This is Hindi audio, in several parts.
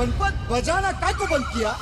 गणपत बजाना काय को बंद किया?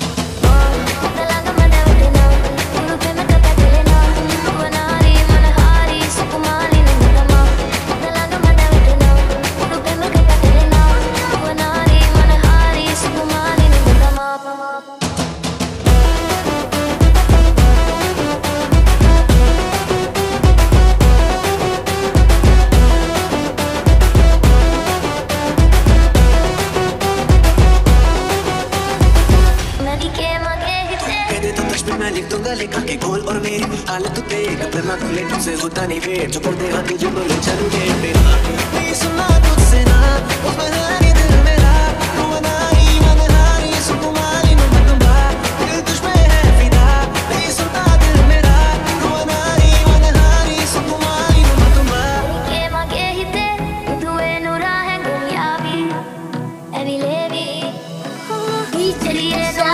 मैं लिख दूंगा लिखा के गोल और मेरी हालत देख फिर ना खुले तुझसे होता नहीं वेट जो कर दे हाँ तुझे बोले चलू डेट पे नहीं सुनना तुझसे ना उस बहाने दिल मेरा तू मनहारी सुकुमारी नो मगंबा दिल तुझ पे है फिदा नहीं सुनता दिल मेरा तू मनहारी सुकुमारी नो मगंबा के मगे हिते तुए नुरा है गुमियाबी एवी लेवी ही चलिए